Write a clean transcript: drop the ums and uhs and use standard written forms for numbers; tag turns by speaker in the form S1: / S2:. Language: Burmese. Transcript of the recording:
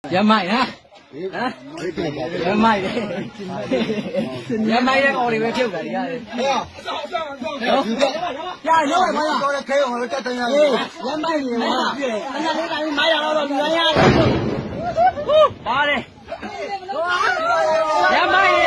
S1: ရမိုက်နော်ရမိုက်ရမိုက်ရဲ့အော်တွေပဲဖြုတ်တာဒီရတယ်ရရောပါလားတော့ခဲအောင်လို့တက်တယ်ရရမိုက်နေမှာအဲ့ဒါလေးတိုင်း900လောက်တော့လူတိုင်းရတယ်ပါတယ်ရမိုက်